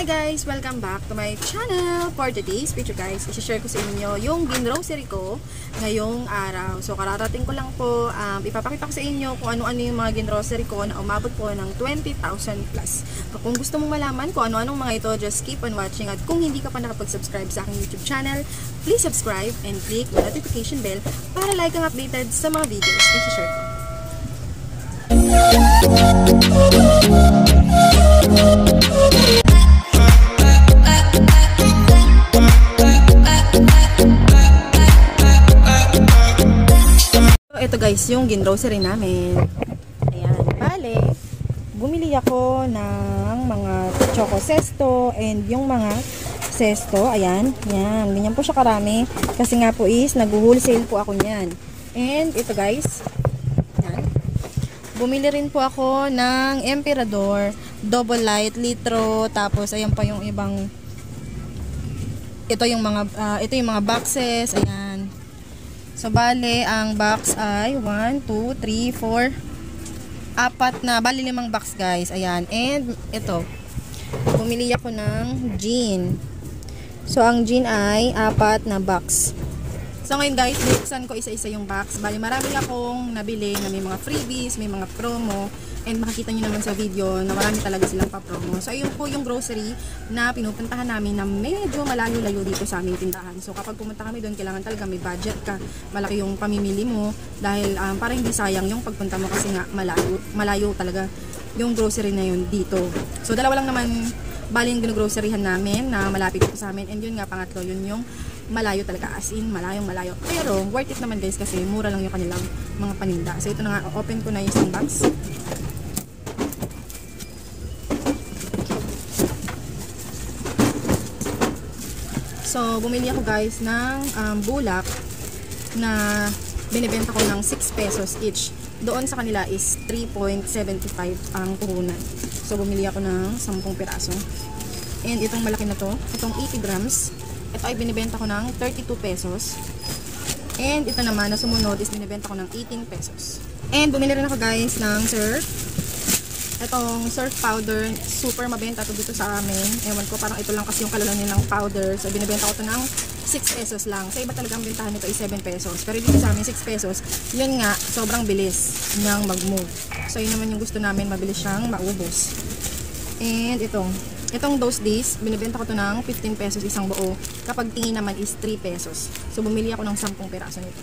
guys! Welcome back to my channel. For today's video guys, i-share ko sa inyo yung grocery ko ngayong araw. So kararating ko lang po, ipapakita ko sa inyo kung ano-ano yung mga grocery ko na umabot po ng 20,000 plus. So, kung gusto mong malaman kung ano-anong mga ito, just keep on watching. At kung hindi ka pa nakapag-subscribe sa aking YouTube channel, please subscribe and click the notification bell para like kang updated sa mga videos na i-share ko. Ito guys, yung grocery namin. Ayan, bale, bumili ako ng mga choco sesto and yung mga sesto, ayan, yan, ganyan po siya karami. Kasi nga po is, nag-wholesale po ako niyan. And ito guys, yan. Bumili rin po ako ng Emperador, double light, litro, tapos ayan pa yung ibang, ito yung mga boxes, ayan. So, bale, ang box ay 1, 2, 3, 4, apat na, bali 5 box guys. Ayan. And, ito. Bumili ako ng gin. So, ang gin ay 4 na box. So, ngayon guys, buksan ko isa-isa yung box. Bali, marami akong nabili na may mga freebies, may mga promo. And makikita nyo naman sa video na marami talaga silang pa-promo. So, ayun po yung grocery na pinupuntahan namin na medyo malayo-layo dito sa aming tindahan. So, kapag pumunta kami doon, kailangan talaga may budget ka. Malaki yung pamimili mo dahil para hindi sayang yung pagpunta mo kasi nga malayo talaga yung grocery na yun dito. So, dalawa lang naman bali yung groceryhan namin na malapit dito sa amin. And yun nga, pangatlo, yun yung malayo talaga, as in malayo. Pero worth it naman guys kasi mura lang yung kanilang mga paninda. So, ito na nga, open ko na yung isang box. So, bumili ako guys ng bulak na binibenta ko ng 6 pesos each. Doon sa kanila is 3.75 ang puhunan. So, bumili ako ng 10 piraso. And itong malaki na to, itong 80 grams, ito ay binibenta ko ng 32 pesos. And ito naman na sumunod is binibenta ko ng 18 pesos. And bumili rin ako guys ng surf. Itong surf powder, super mabenta to dito sa amin. Ewan ko, parang ito lang kasi yung kalalan nilang powder. So, binibenta ko to ng 6 pesos lang. Sa iba talagang bentahan nito ay 7 pesos. Pero dito sa amin, 6 pesos. Yun nga, sobrang bilis niyang mag-move. So, yun naman yung gusto namin, mabilis siyang maubos. And itong those days, binibenta ko to ng 15 pesos isang buo. Kapag tingin naman is 3 pesos. So, bumili ako ng 10 peraso nito.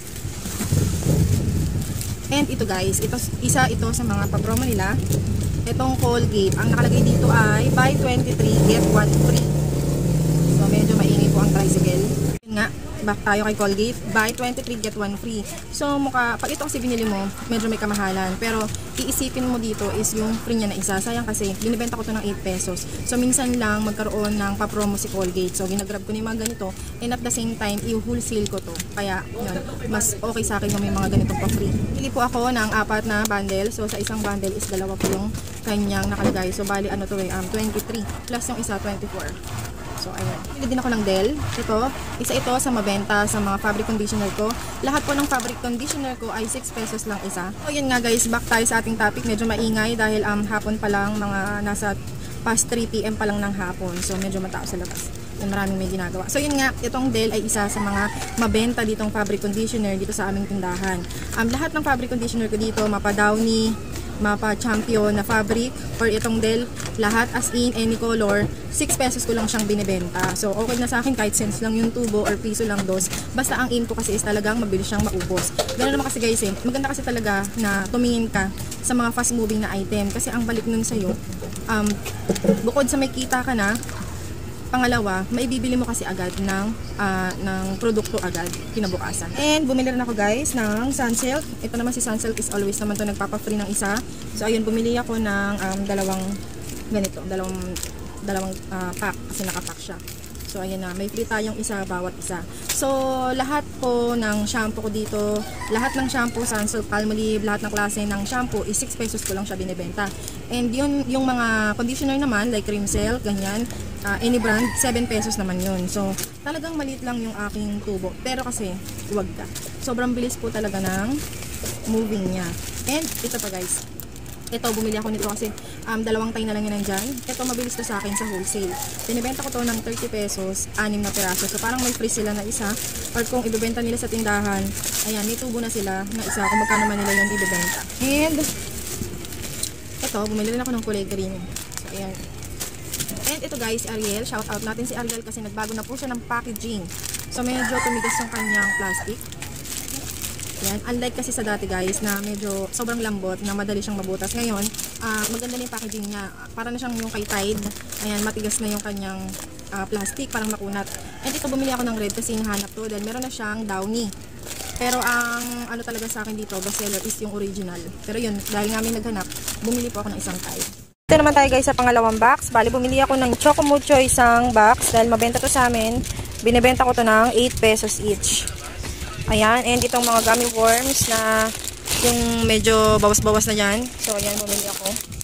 And ito guys, isa ito sa mga papromo nila. Itong Colgate, ang nakalagay dito ay buy 23, get 1 free. So medyo maingay po ang tricycle. Yun nga, back tayo kay Colgate, buy 23, get 1 free. So pag ito kasi binili mo, medyo may kamahalan. Pero iisipin mo dito is yung free niya na isa. Sayang kasi, binibenta ko to ng 8 pesos. So minsan lang magkaroon ng papromo si Colgate. So ginagrab ko na yung mga ganito. And at the same time, i-wholesale ko to. Kaya yun, mas okay sa akin na may mga ganitong pa-free. Pili po ako ng 4 na bundle. So sa isang bundle is 2 po yung kanyang nakalagay. So bali 23 plus yung isa 24. So, ayan. Pili din ako ng Dell. Isa ito sa mabenta sa mga fabric conditioner ko. Lahat po ng fabric conditioner ko ay 6 pesos lang isa. So, yun nga guys, back tayo sa ating topic. Medyo maingay dahil hapon pa lang, mga nasa past 3 PM pa lang ng hapon. So, medyo matao sa labas. Yung maraming may ginagawa. So, yun nga, itong Dell ay isa sa mga mabenta ditong fabric conditioner dito sa aming tindahan. Lahat ng fabric conditioner ko dito, mapa Downy, mapa Champion na fabric, or itong Dell, lahat as in any color, 6 pesos ko lang siyang binibenta. So, okay na sa akin kahit cents lang yung tubo or piso lang dos. Basta ang aim ko kasi is talagang mabilis siyang maubos. Ganoon naman kasi guys, maganda kasi talaga na tumingin ka sa mga fast moving na item. Kasi ang balik nun sa'yo, bukod sa may kita ka na, pangalawa, maibibili mo kasi agad ng produkto agad kinabukasan. And bumili rin ako guys ng Sunsilk. Ito naman si Sunsilk is always naman to nagpapa-free ng isa. So ayun, bumili ako ng dalawang pack kasi nakapack siya. So ayan na, may free tayong isa bawat isa. So lahat po ng shampoo ko dito, lahat ng shampoo, Sunsilk, Palmolive, lahat ng klase ng shampoo is 6 pesos ko lang siya binibenta. And yun, yung mga conditioner naman like Cream Silk, ganyan, any brand, 7 pesos naman yun. So talagang maliit lang yung aking tubo. Pero kasi, huwag ka. Sobrang bilis po talaga ng moving niya. And ito pa guys, Ito, bumili ako nito kasi dalawang tay na lang yun nandyan. Ito, mabilis to sa akin sa wholesale. Binibenta ko to ng 30 pesos, 6 na piraso. So, parang may free sila na isa. Or kung ibibenta nila sa tindahan, ayan, may tubo na sila na isa kung magkano man nila yung ibibenta. And, ito, bumili rin ako ng kulay green. So, ayan. And ito guys, Ariel. Shout out natin si Ariel kasi nagbago na po siya ng packaging. So, medyo tumigas yung kanyang plastic. Yan. Unlike kasi sa dati guys na medyo sobrang lambot na madali siyang mabutas. Ngayon, maganda na yung packaging niya. Para na siyang yung kay Tide. Ayan, matigas na yung kanyang plastic, parang makunat. And ito bumili ako ng red kasi hinahanap to. Dahil meron na siyang downy. Pero ang ano talaga sa akin dito, bestseller is yung original. Pero yun, dahil nga may naghanap, bumili po ako ng isang Tide. Ito naman tayo guys sa pangalawang box. Bali, bumili ako ng Choco Mucho isang box. Dahil mabenta to sa amin. Binibenta ko to ng 8 pesos each. Ayan, and itong mga gummy worms na yung medyo bawas-bawas na dyan. So, ayan, bumili ako.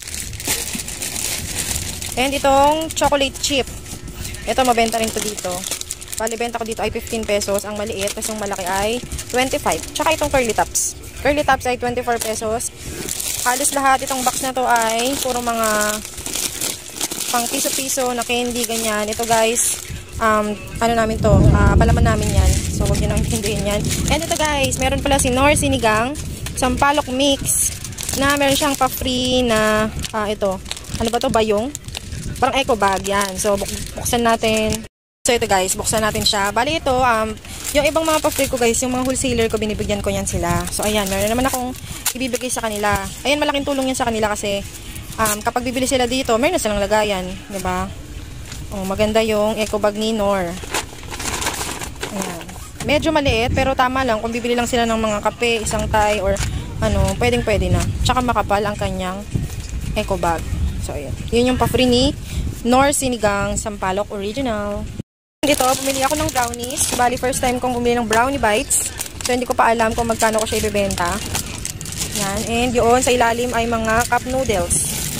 And itong chocolate chip. Ito, mabenta rin to dito. Bali, benta ko dito ay 15 pesos. Ang maliit, kasi yung malaki ay 25. Tsaka itong curly tops. Curly tops ay 24 pesos. Halos lahat itong box na to ay puro mga pang piso-piso na candy, ganyan. Ito guys, ano namin to, palaman namin yan. So, huwag nyo nang intindihin yan. And ito guys, meron pala si Nor Sinigang, sampalok mix, na meron siyang pa-free na, ito, ano ba to, bayong? Parang eco bag, yan. So, buksan natin. So, ito guys, buksan natin siya. Bali ito, yung ibang mga pa-free ko guys, yung mga wholesaler ko, binibigyan ko yan sila. So, ayan, meron naman akong ibibigay sa kanila. Ayan, malaking tulong yan sa kanila kasi, kapag bibili sila dito, meron na silang lagayan, diba? Oh, maganda yung eco bag ni Nor. Ayan. Medyo maliit, pero tama lang. Kung bibili lang sila ng mga kape, isang tie, or ano, pwedeng-pwede na. Tsaka makapal ang kanyang eco bag. So, ayan. Yun yung pa-free ni Nor Sinigang Sampalok Original. Dito, bumili ako ng brownies. Bali, first time kong bumili ng brownie bites. So, hindi ko pa alam kung magkano ko siya ibibenta. Yan. And yun, sa ilalim ay mga cup noodles.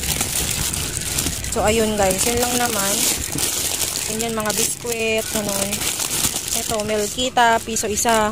So, ayun guys. Yun lang naman. Yan mga biskwit, ganun. Ito, Melkita, piso isa.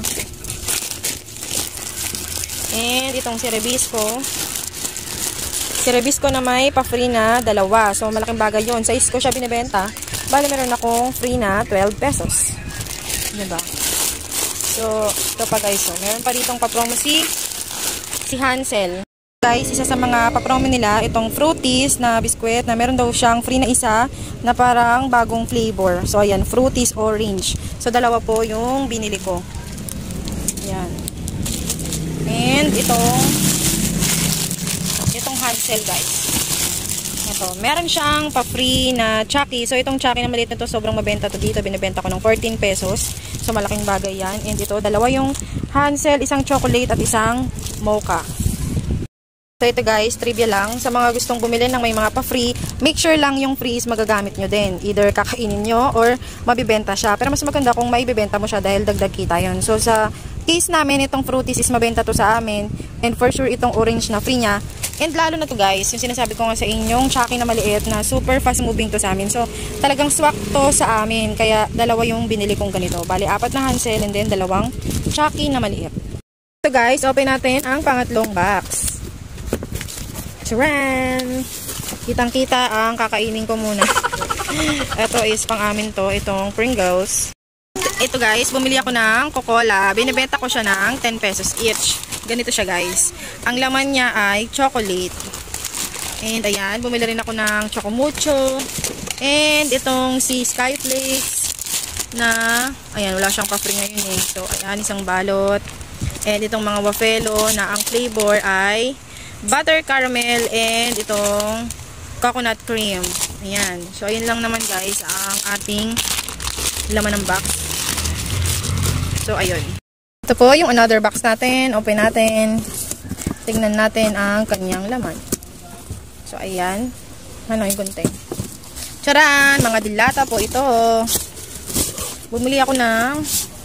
And itong Cerebisco. Cerebisco na may pa-free na 2. So, malaking bagay yun. Sa isko siya binibenta. Bali, meron akong free na 12 pesos. Diba? So, ito pa guys. So, meron pa ditong pa-promo si Hansel. Guys, isa sa mga pa-promo nila, itong Fruities na biskwit na meron daw siyang free na isa na parang bagong flavor. So, ayan, Fruities Orange. So, 2 po yung binili ko. Ayan. And itong Hansel guys. Ito, meron siyang pa-free na Chucky. So, itong Chucky na maliit na to, sobrang mabenta to dito. Binibenta ko ng 14 pesos. So, malaking bagay yan. And ito, 2 yung Hansel, isang chocolate at isang mocha. So, ito guys, trivia lang. Sa mga gustong bumili ng may mga pa-free, make sure lang yung free is magagamit nyo din. Either kakainin nyo or mabibenta siya. Pero mas maganda kung maibibenta mo siya dahil dagdag kita yun. So, sa case namin, itong Fruities is mabenta to sa amin. And for sure, itong orange na free niya. And lalo na to guys, yung sinasabi ko nga sa inyong Chucky na maliit na super fast moving to sa amin. So, talagang swak to sa amin. Kaya, 2 yung binili kong ganito. Bali, 4 na Hansel and then 2 Chucky na maliit. So guys, open natin ang pangatlong box. Charan! Kitang-kita ang kakainin ko muna. Ito is pang amin to, itong Pringles. Ito guys, bumili ako ng Coca-Cola. Binibenta ko siya ng 10 pesos each. Ganito siya guys. Ang laman niya ay chocolate. And ayan, bumili rin ako ng Choco Mucho. And itong si Skyflakes na, ayan, wala siyang pa-free ngayon eh. So ayan, isang balot. And itong mga wafelo na ang flavor ay butter caramel and itong coconut cream. Ayan. So, ayun lang naman guys ang ating laman ng box. So, ayun. Ito po yung another box natin. Open natin. Tingnan natin ang kanyang laman. So, ayan. Ano yung gunting? Charan! Mga dilata po ito. Bumili ako ng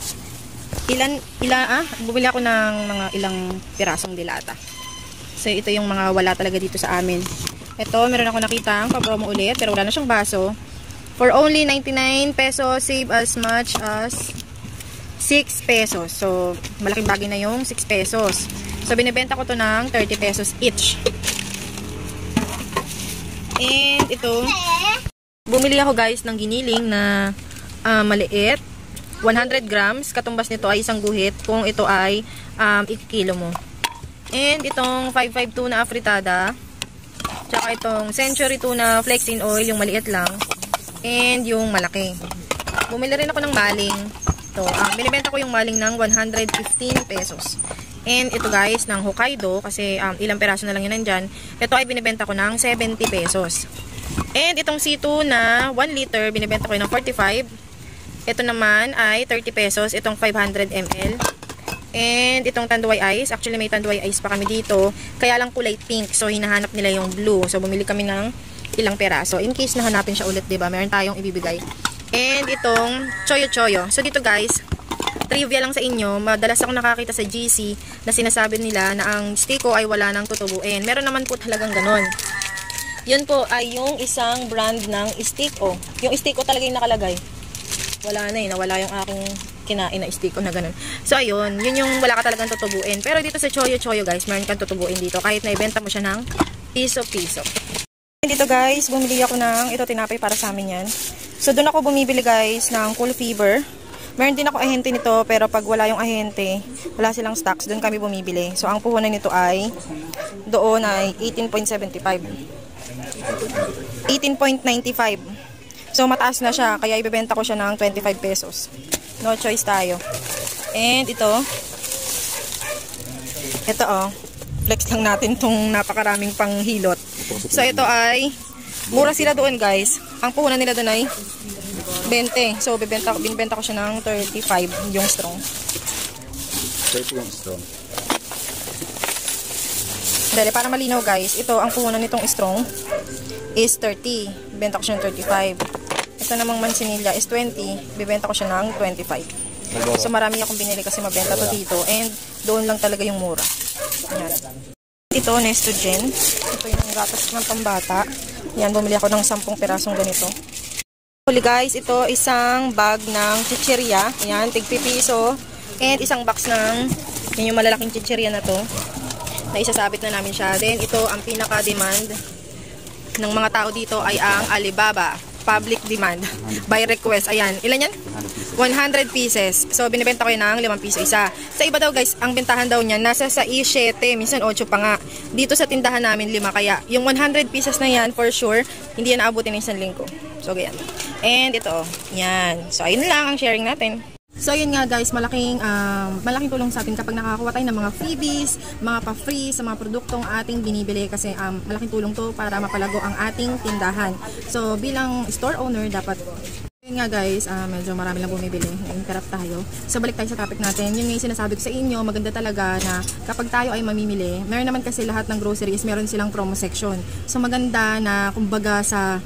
bumili ako ng mga ilang pirasong dilata. So, ito yung mga wala talaga dito sa amin. Ito, meron ako nakita ang pa-promo ulit, pero wala na siyang baso. For only 99 pesos, save as much as 6 pesos. So, malaking bagay na yung 6 pesos. So, binibenta ko to ng 30 pesos each. And ito, bumili ako guys ng giniling na maliit. 100 grams. Katumbas nito ay isang guhit kung ito ay ikikilo mo. And itong 552 na afritada. Tsaka itong Century Tuna Flex in Oil, yung maliit lang. And yung malaki. Bumili rin ako ng maling. Ito, binibenta ko yung maling ng 115 pesos. And ito guys, ng Hokkaido, kasi ilang peraso na lang yun nandyan. Ito ay binibenta ko ng 70 pesos. And itong C2 na 1 liter, binibenta ko yun ng 45. Ito naman ay 30 pesos, itong 500 ml. And itong Tanduay Ice, actually may Tanduay Ice pa kami dito, kaya lang kulay pink, so hinahanap nila yung blue. So bumili kami ng ilang peraso in case nahanapin siya ulit, 'di ba? Meron tayong ibibigay. And itong Choyo Choyo. So dito guys, trivia lang sa inyo, madalas ako nakakita sa GC na sinasabi nila na ang stiko ay wala nang tutubuin. Meron naman po talagang ganon. Yun po ay yung isang brand ng stiko. Yung stiko talaga yung nakalagay. Wala na eh, nawala yung aking kinain na stiko na ganun. So ayun, yun yung wala ka talagang tutubuin. Pero dito sa Choyo Choyo guys, meron kang tutubuin dito kahit na ibenta mo siya ng piso-piso. Dito guys, bumili ako ng ito tinapay para sa amin yan. So doon ako bumibili guys ng Cool Fever. Meron din ako ahente nito, pero pag wala yung ahente, wala silang stocks, doon kami bumibili. So ang puhunan nito ay doon ay 18.75. 18.95. So mataas na siya, kaya ibebenta ko siya ng 25 pesos. No choice tayo. And ito flex lang natin tong napakaraming panghilot. So ito ay mura sila doon guys. Ang puhunan nila doon ay 20. So binibenta ko siya ng 35 yung strong. 30 yung strong. Dali, para malinaw guys, ito ang puhunan nitong strong is 30. Bibenta ko siya ng 35. Ito namang mansinilla is 20. Bibenta ko siya ng 25. So marami akong binili kasi mabenta to dito. And doon lang talaga yung mura. Yan. Ito, Nestogen. Ito yung gatas ng pambata. Yan, bumili ako ng 10 perasong ganito. Huli guys, ito isang bag ng chichirya. Yan, tig-pipiso. And isang box ng yung malalaking chichirya na to. Na isasabit na namin siya. Then ito, ang pinaka-demand ng mga tao dito ay ang Alibaba. Public demand. By request. Ayan. Ilan yan? 100 pieces. So, binibenta ko yun ng 5 piso isa. Sa iba daw guys, ang bentahan daw niyan, nasa sa 7, minsan 8 pa nga. Dito sa tindahan namin, 5. Kaya, yung 100 pieces na yan, for sure, hindi yan naabutin ng 1 linggo. So, ganyan. And ito. Yan. So, ayun lang ang sharing natin. So yun nga guys, malaking tulong sa atin kapag nakakakuha tayo ng mga freebies, mga pa-free sa mga produktong ating binibili kasi malaking tulong to para mapalago ang ating tindahan. So bilang store owner dapat yun nga guys, medyo marami lang bumibili, interrupt tayo. So balik tayo sa topic natin. Yun yung sinasabi ko sa inyo, maganda talaga na kapag tayo ay mamimili, meron naman kasi lahat ng groceries, meron silang promo section. So maganda na kumbaga sa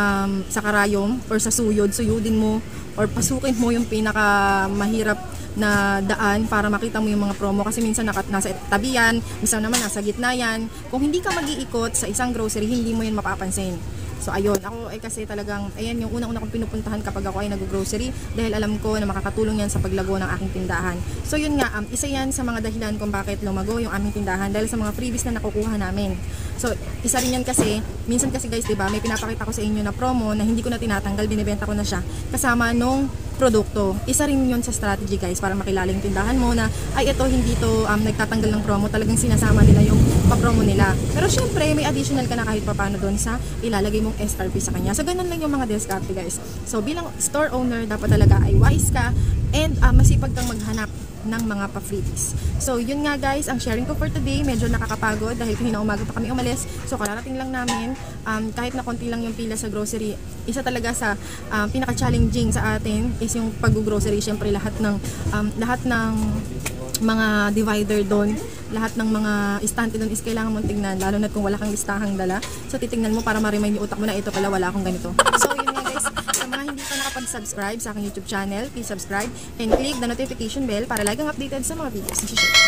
karayom or sa suyudin mo or pasukin mo yung pinaka mahirap na daan para makita mo yung mga promo kasi minsan nasa tabi yan, minsan naman nasa gitna yan. Kung hindi ka mag-iikot sa isang grocery, hindi mo yun mapapansin. So ayun, ako ay kasi talagang, ayan yung unang-una kong pinupuntahan kapag ako ay nag-grocery dahil alam ko na makakatulong yan sa paglago ng aking tindahan. So yun nga, isa yan sa mga dahilan kung bakit lumago yung aming tindahan dahil sa mga freebies na nakukuha namin. So isa rin yan kasi, minsan kasi guys, diba, may pinapakita ko sa inyo na promo na hindi ko na tinatanggal, binibenta ko na siya kasama nung produkto. Isa rin yun sa strategy guys para makilala yung tindahan mo na ay ito hindi to nagtatanggal ng promo, talagang sinasama nila yung pa-promo nila. Pero syempre may additional ka na kahit paano doon sa ilalagay mong SRP sa kanya. So ganun lang yung mga diskarte guys. So bilang store owner dapat talaga ay wise ka and masipag kang maghanap ng mga pa-freebies. So yun nga guys, ang sharing ko for today, medyo nakakapagod dahil kanina umaga pa kami umalis. So kararating lang namin, kahit na konti lang yung pila sa grocery, isa talaga sa pinaka-challenging sa atin is yung pag-grocery. Syempre lahat ng mga divider doon, lahat ng mga istante doon is kailangan mong tingnan, lalo na kung wala kang listahang dala. So titingnan mo para ma-remind yung utak mo na ito pala wala akong ganito. So yun nga guys, sa mga hindi pa nakapag-subscribe sa aking YouTube channel, please subscribe and click the notification bell para laging updated sa mga videos na share.